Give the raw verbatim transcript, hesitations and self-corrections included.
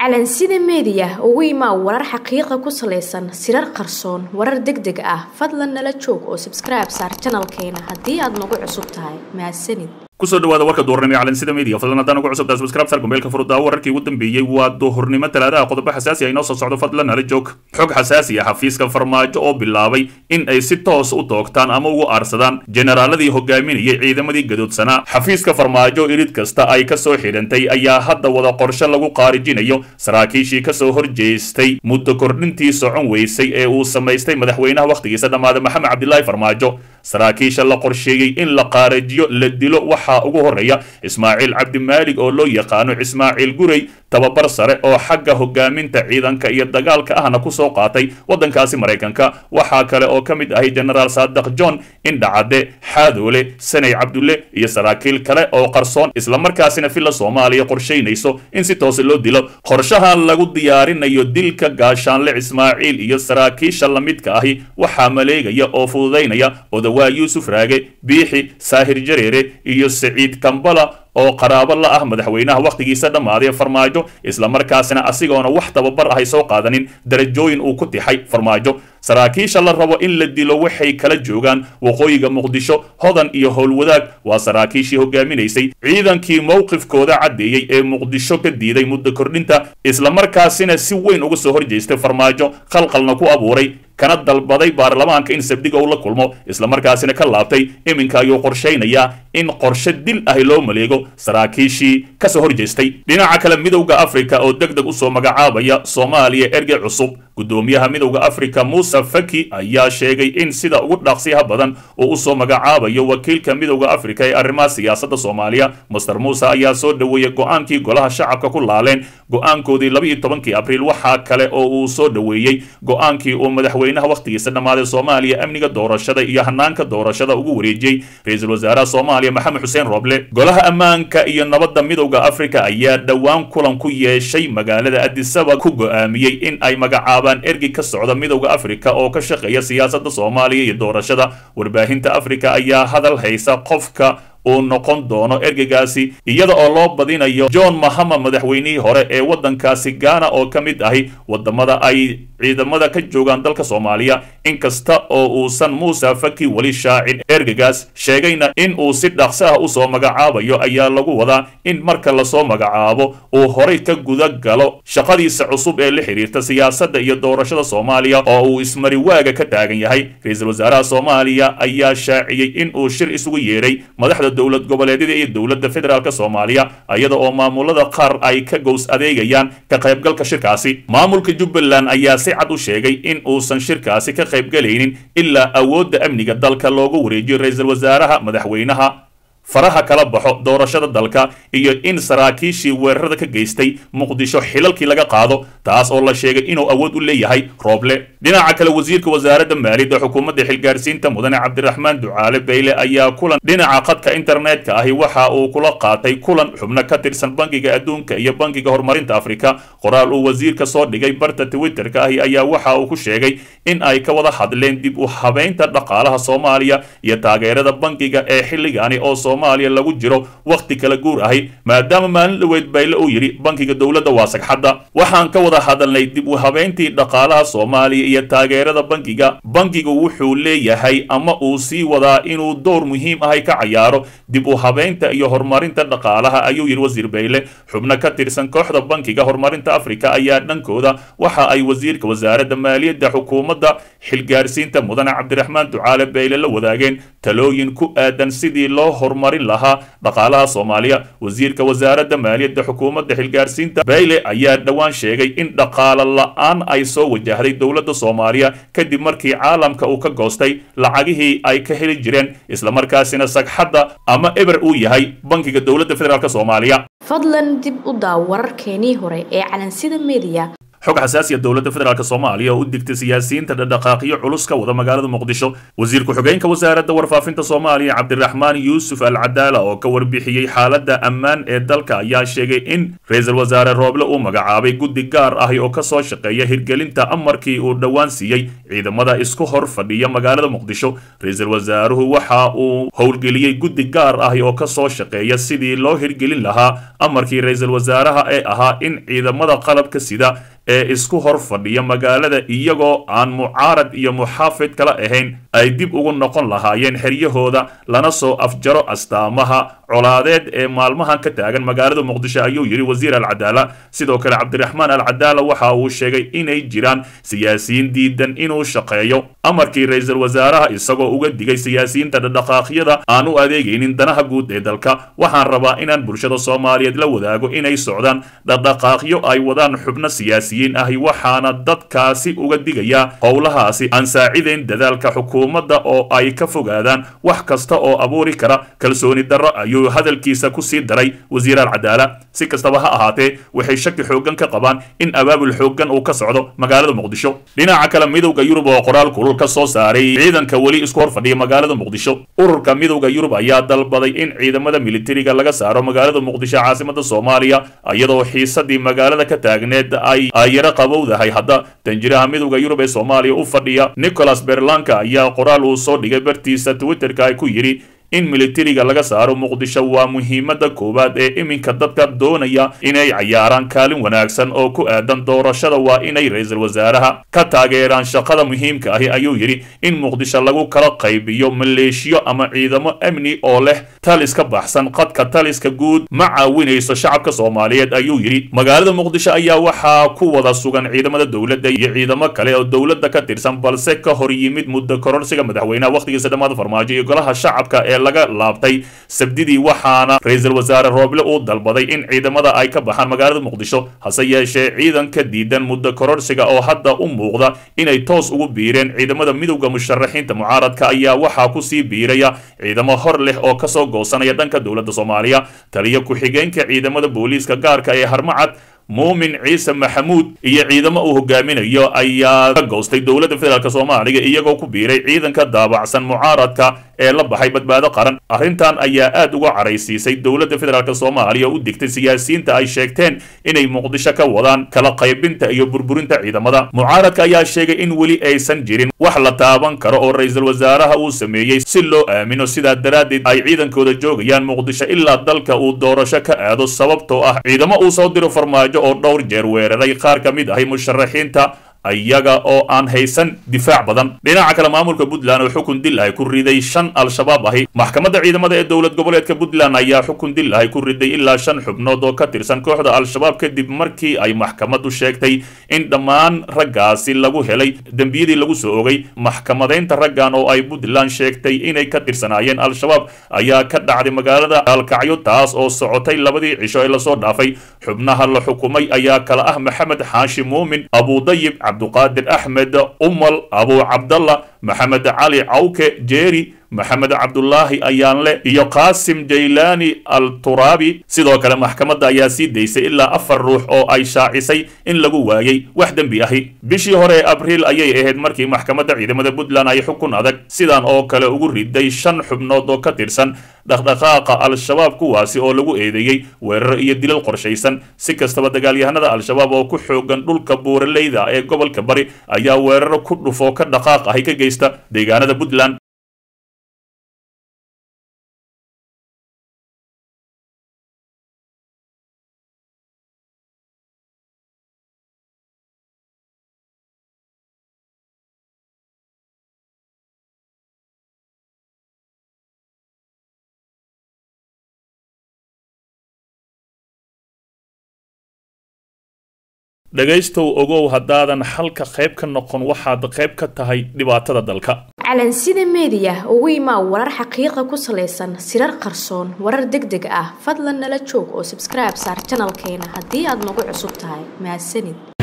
calansida media ugu imaa warar xaqiiqo ku saleysan sirar qarsoon warar degdeg ah fadlan nala joog oo subscribe saar channelkeena haddii aad nagu cusub tahay mahadsanid kusoo dhawaada warka duhurnimo calansida media fadlan haddaan ugu cusubtahay subscribe saar gombeelka furudda wararkii ugu dambeeyay waa duhurnimo talaadaha qodobo xasaasi ah inoo soo socdo fadlan nala joog xog xasaasi ah xafiiska farmaajo oo bilaabay in ay si toos u toogtaan ama ugu aarsadaan generaaladii hogaaminayay ciidamadii gadoodsanaa xafiiska farmaajo irid kasta ay ka soo xidhantay ayaa hadda wada qorshe lagu qaarijinayo saraakiishii kasoo horjeestay muddo kordhintii socon weysay ee uu samaystay madaxweynaha wakhtigiisa dhammaaday maxamed cabdilaahi farmaajo saraakiisha la qorsheeyey in la qaarajiyo la dilo waxaa ugu horeeya ismaaciil cabdimaalig oo loo yaqaano ismaaciil gurey tababar sare oo xagga hogaaminta ciidanka iyo dagaalka ahna kusoo qaatay waddankaasi maraykanka waxaa kale oo ka mid ahay genaraal saadiq john indhacade xaadoole sanay cabdulle iyo saraakiil kale oo qarsoon islamarkaasina filla soomaaliya qorshaynayso in si toose loo dilo qorshahan lagu diyaarinayo dilka gaashaanle ismaaciil iyo saraakiisha lamidka ahi waxaa maleegaya oo fududaynaya odawaa yuusuf raage biixi saahir jareere iyo saciid kambala oo qaraabo la ah madaxweynaha wakhtigiisa dhammaaday farmaajo islamarkaasina asigoona wax tababar ahay soo qaadanin darajooyin uu ku tixay farmaajo saraakiisha la rabo in la dilo waxay kala joogaan waqooyiga muqdisho hodan iyo howlwadaag waa saraakiishii hogaaminaysay ciidankii mowqifkooda caddeeyey ee muqdisho ka diiday muddo kordhinta islamarkaasina si weyn uga soo horjeestay farmaajo khalqalna ku abuuray kana dalbaday baarlamaanka in sabdiga uu la kulmo islamarkaasina ka laabtay iminka ayuu qorshaynayaa in qorshe dil ahi loo maleego saraakiishii kasoo horjeestay dhinaca kale midowda afrika oo deg deg usoo magacaabaya soomaaliya ergey cusub gudoomiyaha midowda afrika muuse faki ayaa sheegay in sida ugu dhaqsiyaha badan uu usoo magacaabayo wakiilka midowda afrika ee arrimaha siyaasadda soomaaliya master muuse ayaa soo dhoweeyey go-aankii golaha shacabka ku laaleen go-aankoodii laba iyo tobankii abriil waxaa kale oo uu soo dhoweeyey go-aankii uu madaxweynaha wakhtigiisa dhammaaday soomaaliya amniga doorashada iyo hanaanka doorashada ugu wareejiyey ra-iisul wasaaraha soomaaliya maxamed xuseen roble golaha ammaanka iyo nabadda midowda afrika ayaa dhowaan kulan ku yeeshay magaalada adisaba ku go-aamiyey in ay magacaabaan ergey ka socda midowda afrika oo ka shaqeeya siyaasadda soomaaliya iyo doorashada warbaahinta afrika ayaa hadal haysa qofka uu noqon doono ergeygaasi iyada oo loo badinayo john mahama madaxweynihii hore ee waddankaasi gaana oo ka mid ahi wadamada ay ciidamada ka joogaan dalka soomaaliya inkasta oo uusan muuse faki weli shaacin ergeygaas sheegayna in uu si dhaqso ah usoo magacaabayo ayaa lagu wadaa in marka lasoo magacaabo uu horay ka guda galo shaqadiisa cusub ee la xiriirta siyaasadda iyo doorashada soomaaliya oo uu ismariwaaga ka taagan yahay ra-iisul wasaaraha soomaaliya ayaa shaaciyey in uu shir isugu yeedhay madaxda dowlad goboleedyada iyo dowladda federaalk soomaaliya iyada oo maamulada qaar ay ka gows adeegayaan ka qaybgalka shirkaasi maamulka jubbaland ayaa si cad u sheegay in uusan shirkaasi ka qaybgalaynin ilaa awoodda amniga dalka loogu wareejiyo ra-iisul wasaaraha madaxweynaha faraha kala baxo doorashada dalka iyo in saraakiishii weerarada ka geystay muqdisho xilalkii laga qaado taas oo la sheegay inuu awood u leeyahay rooble dhinaca kale wasiirka wasaaradda maaliyadda xukuumadda xilgaarsiinta mudane cabdiraxmaan ducaale bayle ayaa kulan dhinaca khadka internetka ahi waxa uu kula qaatay kulan xubno ka tirsan bangiga adduunka iyo bangiga horumarinta afrika qoraal uu wasiirka soo dhigay barta twitterka ahi ayaa waxa uu ku sheegay in ay ka wada hadleen dib u habeynta dhaqaalaha soomaaliya iyo taageerada bangiga ee xilligaani oo soomaaliya lagu jiro wakhti kala guur ahi maadaama maalin dhaweyd bayle uu yidhi bankiga dowladda waa sagxadda waxaan ka wada hadalnay dib u habeyntii dhaqaalaha soomaaliya iyo taageerada bankiga bankigu wuxuu leeyahay ama uu sii wadaa inuu door muhiim ahay ka cayaaro dib u habeynta iyo horumarinta dhaqaalaha ayuu yidhi wasiir bayle xubno ka tirsan kooxda bankiga horumarinta afrika ayaa dhankooda waxa ay wasiirka wasaaradda maaliyadda xukuumadda xilgaarsiinta mudane cabdiraxmaan ducaale bayle la wadaageen talooyin ku aadan sidii loo horumarin lahaa dhaqaalaha soomaaliya wasiirka wasaaradda maaliyadda xukuumadda xilgaarsiinta bayle ayaa dhowaan sheegay in dhaqaalo la-aan ay soo wajahday dowladda soomaaliya kadib markii caalamka uu ka goostay lacagihii ay ka heli jireen islamarkaasina sagxadda ama eber uu yahay bankiga dowladda federaalk soomaaliya fadlan dib u daaw wararkeenii hore ee calansida media xog xasaasi ah dowladda federaalk Soomaaliya oo u digtay siyaasiyiinta dhaqdhaqaaqyo culus ka wada magaalada Muqdisho wasiir ku xigeenka wasaaradda warfaafinta Soomaaliya Cabdiraxmaan Yuusuf Al-Cadaala oo ka warbixiyay xaaladda ammaan ee dalka ayaa sheegay in ra'iisul wasaare Rooble uu magacaabay guddi gaar ah oo ka soo shaqeeya hirgelinta amarkii uu dhawaan siiyay ciidamada isku hor fadhiya magaalada Muqdisho ra'iisul wasaaruhu waxa uu howlgeliyay guddi gaar ah oo ka soo shaqeeya sidii loo hirgelin lahaa amarkii ra'iisul wasaaraha ee ahaa in ciidamada qalabka sida ee isku hor fadhiya magaalada iyagoo aan mucaarad iyo muxaafid kala ahayn ay dib ugu noqon lahaayeen xeryahooda lana soo afjaro astaamaha colaadeed ee maalmahan ka taagan magaalada Muqdisho ayuu yiri wasiir Al-Cadaala sidoo kale Cabdiraxmaan Al-Cadaala waxa uu sheegay inay jiraan siyaasiyiin diidan inuu shaqeeyo amarkii ra'iisul wasaaraha isagoo uga digay siyaasiyiinta dhaqdhaqaaqyada aan u adeegaynin danaha guud ee dalka waxaan rabaa inaan bulshada Soomaaliyeed la wadaago inay socdaan dhaqdhaqaaqyo ay wadaan xubno siyaasi ahi waxaana dadkaasi uga digaya howlahaasi aan saacideyn dadaalka xukuumadda oo ay ka fogaadaan wax kasta oo abuuri kara kalsooni darro ayuu hadalkiisa ku sii daray wasiir Al-Cadaala si kastaba ha ahaatee waxay shaki xoogan ka qabaan in abaabul xoogan uu ka socdo magaalada Muqdisho dhinaca kale midowga Yurub oo qoraal kulul ka soo saaray ciidanka wali isku hor fadhiya magaalada Muqdisho ururka midowga Yurub ayaa dalbaday in ciidamada militariga laga saaro magaalada Muqdisho caasimadda Soomaaliya iyadoo xiisadii magaalada ka taagneed ay ayara qabowdahay hadda tanjiraha midowga Yurub ee Soomaaliya u fadhiya Nicholas Berlanka ayaa qoraal uu soo dhigay bartiisa Twitterka ay ku yiri in militariga laga saaro Muqdisho waa muhiimada koowaad ee iminka dadka doonaya inay ciyaaraan kaalin wanaagsan oo ku aadan doorashada waa inay ra'iisul wasaaraha ka taageeraan shaqada muhiimka ah ayuu yiri in Muqdisho lagu kala qaybiyo maleeshiyo ama ciidamo amni oo leh talis ka baxsan qadka taliska guud ma caawinayso shacabka Soomaaliyeed ayuu yiri magaalada Muqdisho ayaa waxaa ku wada sugan ciidamada dawladda iyo ciidamo kale oo dawladda ka tirsan balse ka hor yimid muddo kororsiga madaxweynaha waqtigiisa dhamaad farmaajo iyo golaha shacabka ee laga laabtay sabdidii waxaana ra'iisul wasaare Rooble uu dalbaday in ciidamada ay ka baxaan magaalada Muqdisho hase yeeshee ciidanka diidan muddo kororsiga oo hadda u muuqda inay toos ugu biireen ciidamada midowga musharaxiinta mucaaradka ayaa waxa ku sii biiraya ciidamo hor leh oo ka soo goosanaya dhanka dawladda Soomaaliya taliya ku xigeenka ciidamada booliiska gaarka ee Harmacad Muumin Ciise Maxamuud iyo ciidamo uu hogaaminayo ayaa ka goostay dawladda federaalka Soomaaliya iyagoo ku biiray ciidanka daabacsan mucaaradka ee la baxay badbaado qaran arrintan ayaa aad uga caraysiisay dawladda federaalka Soomaaliya u digtay siyaasiyiinta ay sheegteen inay Muqdisho ka wadaan kala qaybinta iyo burburinta ciidamada mucaaradka ayaa sheegay in weli aysan jirin wax la taaban karo oo ra'iisul wasaaraha uu sameeyay si loo aamino sida daraadid ay ciidankooda joogayaan Muqdisho ilaa dalka uu doorasho ka aado sababtoo ah ciidamo uu soo diro farmaajo oo dhowr jeer weeraray qaar ka mid ah musharaxiinta ayaga oo aan haysan difaac badan dhinaca kale maamulka Puntland oo xukun dil ay ku riday shan al-shabaab ahi maxkamadda ciidamada ee dawlad goboleedka Puntland ayaa xukun dil ay ku riday ilaa shan xubnood oo ka tirsan kooxda al-shabaab kadib markii ay maxkamaddu sheegtay in dhammaan raggaasi lagu helay dambiyadii lagu soo ogay maxkamadeynta raggan oo ay Puntland sheegtay inay ka tirsanaayeen al-shabaab ayaa ka dhacday magaalada Alkacyo taas oo socotay labadii cisho ee la soo dhaafay xubnaha la xukumay ayaa kala ah Maxamed Xaashi Muumin Abu Dayib Abduqaadir Axmed Umal Abu Cabdallah Maxamed Cali Cawke Jeeri maxamed cabdullaahi ayaanle iyo qaasim jaylaani al-turaabi sidoo kale maxkamadda ayaa sii daysay ilaa afar ruux oo ay shaacisay in lagu waayay wax dembi ahi bishii hore ee abriil ayay ahayd markii maxkamadda ciidamada Puntland ay xukun adag sidan oo kale ugu riday shan xubnood oo ka tirsan dhaqdhaqaaqa al-shabaab kuwaasi oo lagu eedeeyay weerar iyo dilal qorshaysan si kastaba dagaalyahanada al-shabaab oo ku xoogan dhulka buuraleyda ee gobolka bari ayaa weeraro ku dhufo ka dhaqaaq ahi ka geysta deegaanada Puntland dhagaystow ogow haddaadan halka qayb ka noqon waxaad qayb ka tahay dhibaatada dalka calansida media ugu imaa warar xaqiiqa ku saleysan sirar qarsoon warar degdeg ah fadlan nala joog oo subscribe saar channelkeena haddii aad nagu cusub tahay mahadsanid